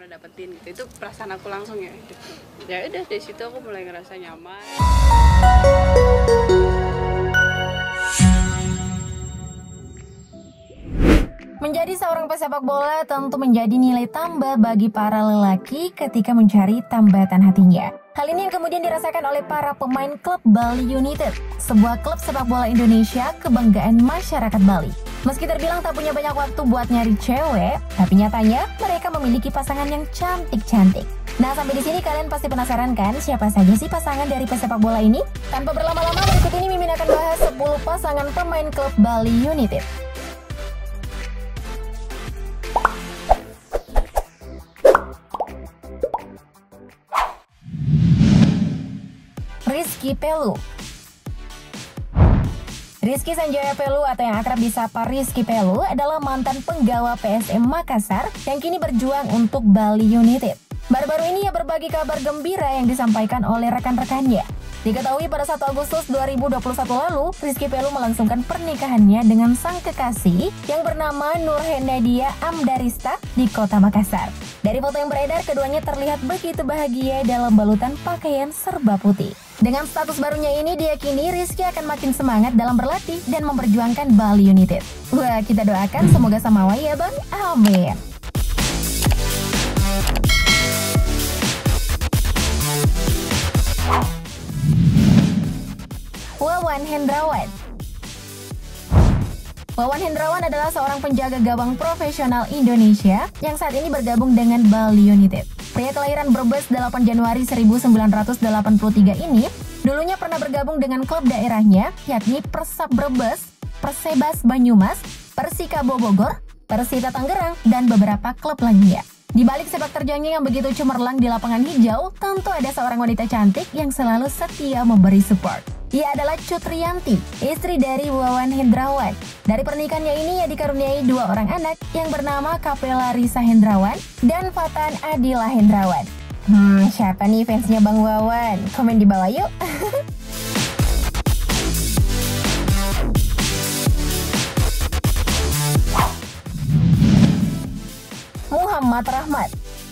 pernah dapetin gitu. Itu perasaan aku langsung ya. Ya udah dari situ aku mulai ngerasa nyaman. Menjadi seorang pesepak bola tentu menjadi nilai tambah bagi para lelaki ketika mencari tambatan hatinya. Hal ini yang kemudian dirasakan oleh para pemain klub Bali United, sebuah klub sepak bola Indonesia kebanggaan masyarakat Bali. Meski terbilang tak punya banyak waktu buat nyari cewek, tapi nyatanya mereka memiliki pasangan yang cantik-cantik. Nah, sampai di sini kalian pasti penasaran kan siapa saja sih pasangan dari pesepak bola ini? Tanpa berlama-lama, berikut ini Mimin akan bahas 10 pasangan pemain klub Bali United. Rizky Pelu. Rizky Sanjaya Pelu atau yang akrab disapa Rizky Pelu adalah mantan penggawa PSM Makassar yang kini berjuang untuk Bali United. Baru-baru ini ia berbagi kabar gembira yang disampaikan oleh rekan-rekannya. Diketahui pada 1 Agustus 2021 lalu, Rizky Pelu melangsungkan pernikahannya dengan sang kekasih yang bernama Nur Hendadia Amdarista di kota Makassar. Dari foto yang beredar, keduanya terlihat begitu bahagia dalam balutan pakaian serba putih. Dengan status barunya ini, diyakini Rizky akan makin semangat dalam berlatih dan memperjuangkan Bali United. Wah, kita doakan semoga samawa ya bang, amin. Wawan Hendrawan. Wawan Hendrawan adalah seorang penjaga gawang profesional Indonesia yang saat ini bergabung dengan Bali United. Pria kelahiran Brebes 8 Januari 1983 ini dulunya pernah bergabung dengan klub daerahnya yakni Persab Brebes, Persebas Banyumas, Persikabo Bogor, Persita Tangerang, dan beberapa klub lainnya. Di balik sepak terjangnya yang begitu cemerlang di lapangan hijau, tentu ada seorang wanita cantik yang selalu setia memberi support. Ia adalah Cutriyanti, istri dari Wawan Hendrawan. Dari pernikahannya ini ia dikaruniai 2 orang anak yang bernama Kapela Risa Hendrawan dan Fatan Adila Hendrawan. Siapa nih fansnya Bang Wawan? Komen di bawah yuk. Muhammad Rahmat.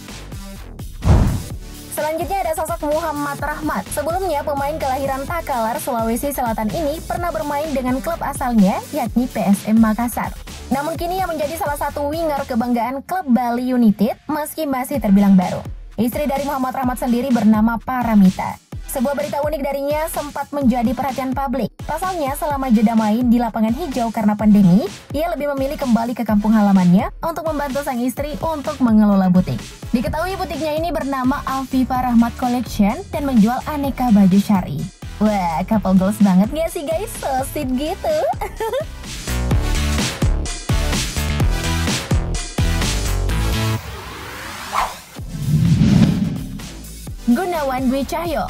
Selanjutnya ada sosok Muhammad Rahmat. Sebelumnya pemain kelahiran Takalar, Sulawesi Selatan ini pernah bermain dengan klub asalnya yakni PSM Makassar. Namun kini ia menjadi salah satu winger kebanggaan klub Bali United meski masih terbilang baru. Istri dari Muhammad Rahmat sendiri bernama Paramita. Sebuah berita unik darinya sempat menjadi perhatian publik. Pasalnya selama jeda main di lapangan hijau karena pandemi, ia lebih memilih kembali ke kampung halamannya untuk membantu sang istri untuk mengelola butik. Diketahui butiknya ini bernama Afifa Rahmat Collection dan menjual aneka baju syari. Wah, couple goals banget gak sih guys? So sweet gitu. Gunawan Dwi Cahyo.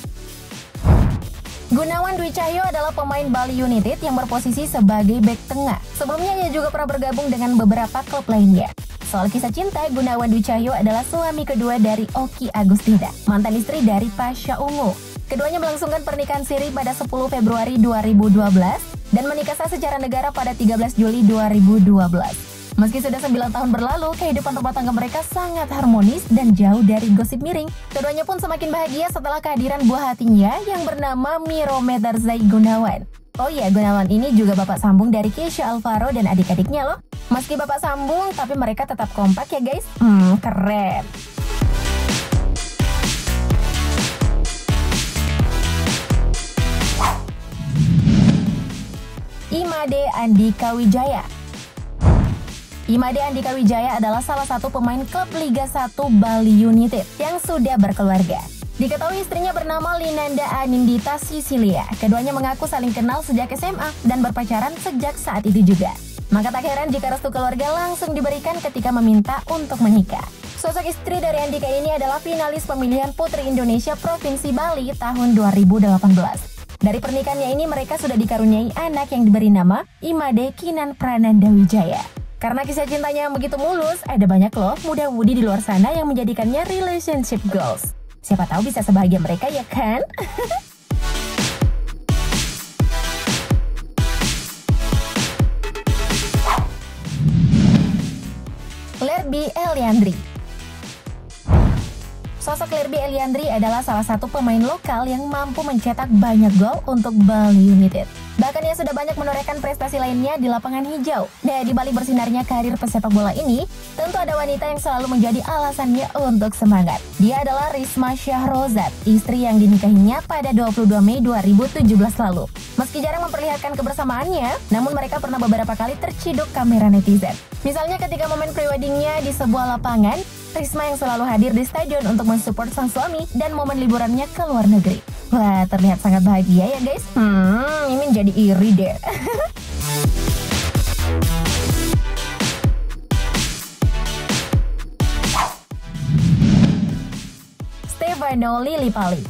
Gunawan Dwi Cahyo adalah pemain Bali United yang berposisi sebagai bek tengah. Sebelumnya ia juga pernah bergabung dengan beberapa klub lainnya. Soal kisah cinta, Gunawan Dwi Cahyo adalah suami kedua dari Oki Agustina, mantan istri dari Pasha Ungu. Keduanya melangsungkan pernikahan siri pada 10 Februari 2012 dan menikah sah secara negara pada 13 Juli 2012. Meski sudah 9 tahun berlalu, kehidupan rumah tangga mereka sangat harmonis dan jauh dari gosip miring. Keduanya pun semakin bahagia setelah kehadiran buah hatinya yang bernama Miro Metarzai Gunawan. Oh iya, Gunawan ini juga bapak sambung dari Keisha Alvaro dan adik-adiknya loh. Meski bapak sambung, tapi mereka tetap kompak ya guys. Keren. Imade Andika Wijaya. Imade Andika Wijaya adalah salah satu pemain klub Liga 1 Bali United yang sudah berkeluarga. Diketahui istrinya bernama Linanda Anindita Sisilia. Keduanya mengaku saling kenal sejak SMA dan berpacaran sejak saat itu juga. Maka tak heran jika restu keluarga langsung diberikan ketika meminta untuk menikah. Sosok istri dari Andika ini adalah finalis pemilihan Putri Indonesia Provinsi Bali tahun 2018. Dari pernikahannya ini mereka sudah dikaruniai anak yang diberi nama Imade Kinan Prananda Wijaya. Karena kisah cintanya yang begitu mulus, ada banyak loh muda-mudi di luar sana yang menjadikannya relationship goals. Siapa tahu bisa sebahagia mereka ya kan? Lerby Eliandri. Sosok Lerby Eliandri adalah salah satu pemain lokal yang mampu mencetak banyak gol untuk Bali United. Bahkan ia sudah banyak menorehkan prestasi lainnya di lapangan hijau. Nah, di balik bersinarnya karir pesepak bola ini, tentu ada wanita yang selalu menjadi alasannya untuk semangat. Dia adalah Risma Syahrozad, istri yang dinikahinya pada 22 Mei 2017 lalu. Meski jarang memperlihatkan kebersamaannya, namun mereka pernah beberapa kali terciduk kamera netizen. Misalnya ketika momen pre-weddingnya di sebuah lapangan, Risma yang selalu hadir di stadion untuk mensupport sang suami dan momen liburannya ke luar negeri. Wah, terlihat sangat bahagia ya guys. Ini jadi iri deh. Stefano Lillipali.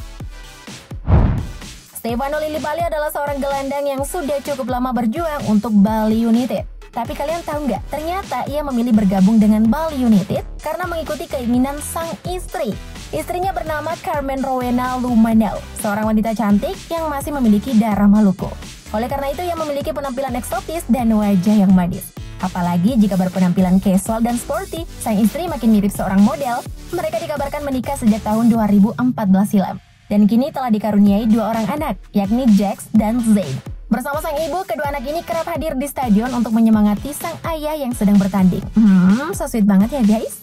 Stefano Lillipali adalah seorang gelandang yang sudah cukup lama berjuang untuk Bali United. Tapi kalian tahu nggak, ternyata ia memilih bergabung dengan Bali United karena mengikuti keinginan sang istri. Istrinya bernama Carmen Rowena Lumanau, seorang wanita cantik yang masih memiliki darah Maluku. Oleh karena itu, ia memiliki penampilan eksotis dan wajah yang manis. Apalagi jika berpenampilan casual dan sporty, sang istri makin mirip seorang model. Mereka dikabarkan menikah sejak tahun 2014 silam. Dan kini telah dikaruniai 2 orang anak, yakni Jax dan Zayn. Bersama sang ibu, kedua anak ini kerap hadir di stadion untuk menyemangati sang ayah yang sedang bertanding. So sweet banget ya guys.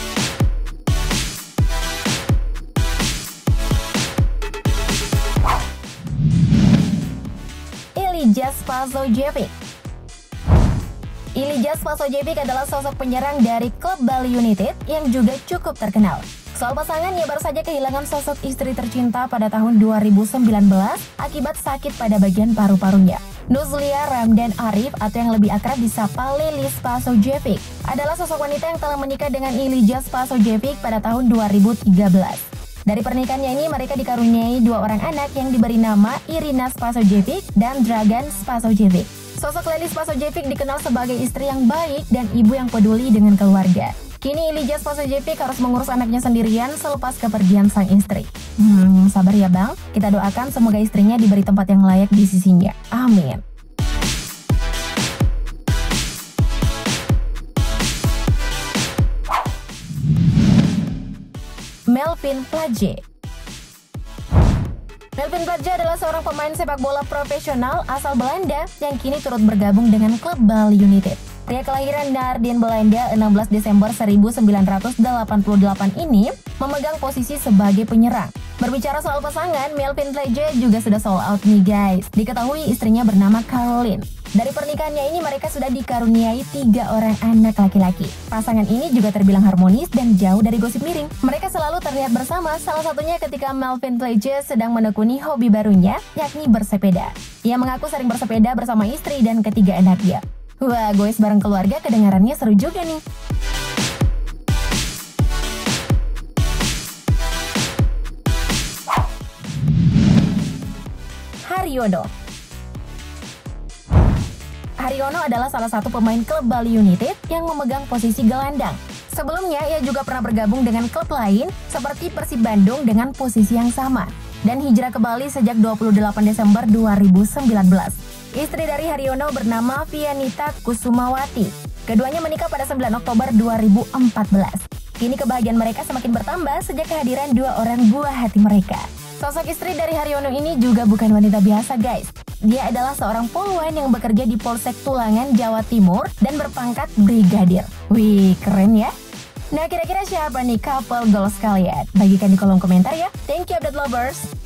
Ilija Spasojevic. Ilija Spasojevic adalah sosok penyerang dari klub Bali United yang juga cukup terkenal. Soal pasangan, ia baru saja kehilangan sosok istri tercinta pada tahun 2019 akibat sakit pada bagian paru-parunya. Nuzlia Ramdan Arif atau yang lebih akrab disapa Lily Spasojevic adalah sosok wanita yang telah menikah dengan Ilija Spasojevic pada tahun 2013. Dari pernikahannya ini, mereka dikaruniai 2 orang anak yang diberi nama Irina Spasojevic dan Dragan Spasojevic. Sosok Lily Spasojevic dikenal sebagai istri yang baik dan ibu yang peduli dengan keluarga. Kini Ilija Spasojevic harus mengurus anaknya sendirian selepas kepergian sang istri. Sabar ya bang, kita doakan semoga istrinya diberi tempat yang layak di sisinya. Amin. Melvin Plage. Melvin Plage adalah seorang pemain sepak bola profesional asal Belanda yang kini turut bergabung dengan klub Bali United. Pria kelahiran Naarden, Belanda 16 Desember 1988 ini memegang posisi sebagai penyerang. Berbicara soal pasangan, Melvin Plage juga sudah sold out nih guys. Diketahui istrinya bernama Caroline. Dari pernikahannya ini mereka sudah dikaruniai 3 orang anak laki-laki. Pasangan ini juga terbilang harmonis dan jauh dari gosip miring. Mereka selalu terlihat bersama, salah satunya ketika Melvin Plage sedang menekuni hobi barunya, yakni bersepeda. Ia mengaku sering bersepeda bersama istri dan ketiga anaknya. Wah, goes bareng keluarga kedengarannya seru juga nih. Haryono. Haryono adalah salah satu pemain klub Bali United yang memegang posisi gelandang. Sebelumnya, ia juga pernah bergabung dengan klub lain seperti Persib Bandung dengan posisi yang sama dan hijrah ke Bali sejak 28 Desember 2019. Istri dari Haryono bernama Vianita Kusumawati. Keduanya menikah pada 9 Oktober 2014. Kini kebahagiaan mereka semakin bertambah sejak kehadiran 2 orang buah hati mereka. Sosok istri dari Haryono ini juga bukan wanita biasa guys. Dia adalah seorang poluan yang bekerja di Polsek Tulangan, Jawa Timur dan berpangkat brigadir. Wih, keren ya? Nah, kira-kira siapa nih couple goals kalian? Bagikan di kolom komentar ya. Thank you update lovers.